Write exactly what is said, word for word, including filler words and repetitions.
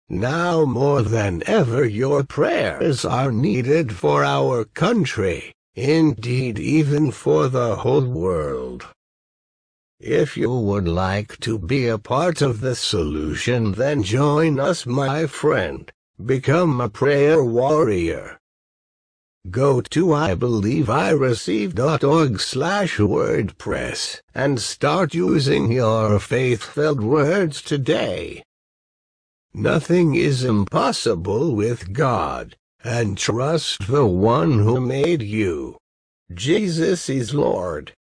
Now more than ever your prayers are needed for our country, indeed even for the whole world. If you would like to be a part of the solution, then join us, my friend. Become a prayer warrior. Go to I believe I receive dot org slash WordPress and start using your faith-filled words today. Nothing is impossible with God, and trust the one who made you. Jesus is Lord.